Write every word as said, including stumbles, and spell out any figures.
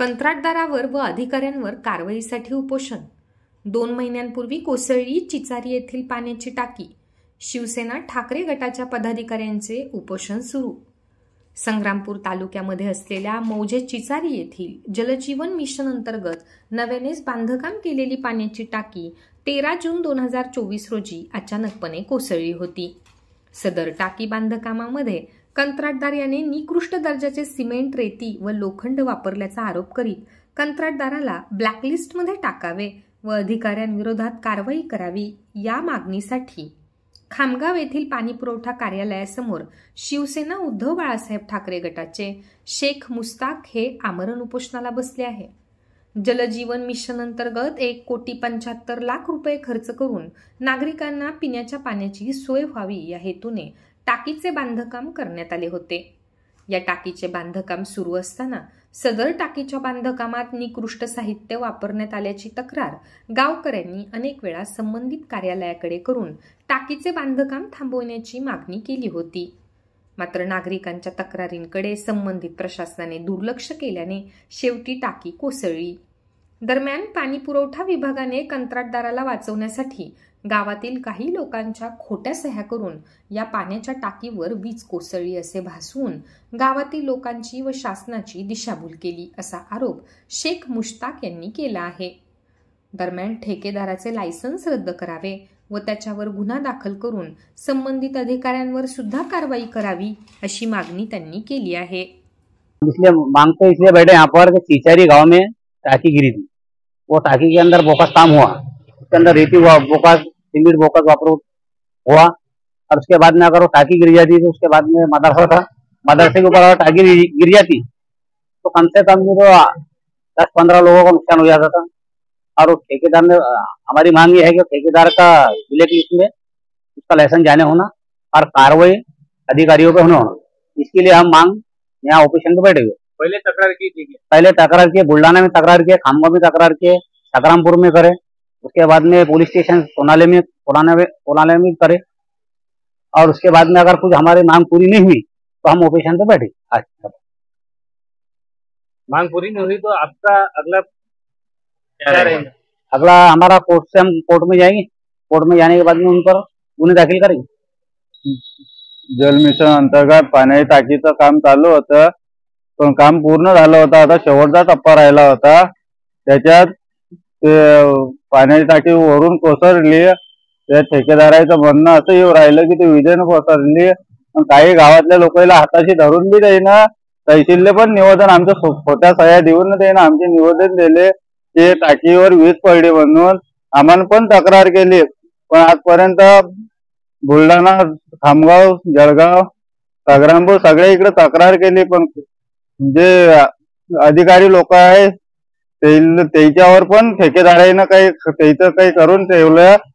कंत्राटदारावर व अधिकाऱ्यांवर कारवाईसाठी उपोषण. दोन महिन्यांपूर्वी कोसळली चिचारी येथील पाण्याची टाकी. शिवसेना ठाकरे गटाच्या पदाधिकाऱ्यांचे उपोषण सुरू. संग्रामपूर तालुक्यामध्ये असलेल्या मौजे चिचारी येथील जलजीवन मिशन अंतर्गत नव्यानेच बांधकाम केलेली पाण्याची टाकी तेरा जून दोन हजार चोवीस रोजी अचानकपणे कोसळली होती. सदर टाकी बांधकामामध्ये कंत्राटदार याने निकृष्ट दर्जाचे सिमेंट, रेती व लोखंड वापरल्याचा आरोप करीत कंत्राटदाराला ब्लॅकलिस्टमध्ये टाकावे व अधिकाऱ्यांविरोधात कारवाई करावी या मागणीसाठी खामगाव येथील पाणीपुरवठा कार्यालयासमोर शिवसेना उद्धव बाळासाहेब ठाकरे गटाचे शेख मुस्ताक हे आमरण उपोषणाला बसले आहे. जलजीवन मिशन अंतर्गत एक कोटी पंच्याहत्तर लाख रुपये खर्च करून नागरिकांना पिण्याच्या पाण्याची सोय व्हावी या हेतूने टाकीचे बांधकाम करण्यात आले होते. या टाकीचे बांधकाम सुरू असताना सदर टाकीच्या बांधकामात निकृष्ट साहित्य वापरण्यात आल्याची तक्रार गावकऱ्यांनी अनेक वेळा संबंधित कार्यालयाकडे करून टाकीचे बांधकाम थांबवण्याची मागणी केली होती. मात्र नागरिकांच्या तक्रारींकडे संबंधित प्रशासनाने दुर्लक्ष केल्याने शेवटी टाकी कोसळली. दरम्यान पाणी पुरवठा विभागाने कंत्राटदाराला वाचवण्यासाठी गावातील काही लोकांच्या खोट्या सह्या करून या पाण्याच्या टाकीवर वीज कोसळली असे भासवून गावातील लोकांची व शासनाची दिशाभूल केली असा आरोप शेख मुश्ताक यांनी केला आहे. दरम्यान ठेकेदाराचे लायसन्स रद्द करावे व त्याच्यावर गुन्हा दाखल करून संबंधित अधिकाऱ्यांवर सुद्धा कारवाई करावी अशी मागणी त्यांनी केली आहे. इसलिए मांगते इसलिए बैठे यहाँ पर चिचारी गांव में टाकी गिरी थी. वो टाकी के अंदर बोकस काम हुआ, उसके अंदर रेती हुआ, बोकस सीमेंट बोकस वापर हुआ और उसके बाद में अगर वो टाकी गिर जाती तो उसके बाद में मदरसा था, मदरसे के ऊपर अगर टाकी गिर जाती तो कम से कम तो दस पंद्रह लोगों का नुकसान हो जाता था. और ठेकेदार ने हमारी मांग ये है कि ठेकेदार का ब्लैक लिस्ट में उसका लाइसेंस जाने होना और कार्रवाई अधिकारियों पे होना होना इसके लिए हम मांग यहाँ ऑपरेशन पे बैठे हुए. पहले तकरार की थी पहले तकरार किए, बुल्ढाना में तकरार किए, खामगांव में तकरार किए, संग्रामपुर में करे, उसके बाद में पुलिस स्टेशन सोनाले में सोनाले में सोनाले में करे और उसके बाद में अगर कुछ हमारी मांग पूरी नहीं हुई तो हम ऑपरेशन पे बैठे. आज मांग पूरी नहीं हुई तो आपका अगला क्या रहेगा? अगला हमारा कोर्ट से हम कोर्ट में जाएंगे. कोर्ट में जाने के बाद में उन पर गुन्हे दाखिल करेंगे. जल मिशन अंतर्गत पाणी टाकीचं काम चालू होतं, पण काम पूर्ण झालं होतं. आता शेवटचा टप्पा राहिला होता. त्याच्यात ते पाण्याची टाकी वरून कोसळली. त्या ठेकेदाराचं म्हणणं असं येऊ राहिलं की ते विजेनं कोसळली. काही गावातल्या लोकांना हाताशी धरून बी देईना, तहसीलने पण निवेदन आमच्या खोट्या सह्या देऊन देईना आमचे निवेदन दिले की टाकीवर वीज पडली म्हणून. आम्हाला पण तक्रार केली, पण आजपर्यंत बुलढाणा, खामगाव, जळगाव, संग्रामपूर सगळे इकडे तक्रार केली, पण जे अधिकारी लोक आहे त्याच्यावर पण ठेकेदारानं काही त्याचं काही करून ठेवलं.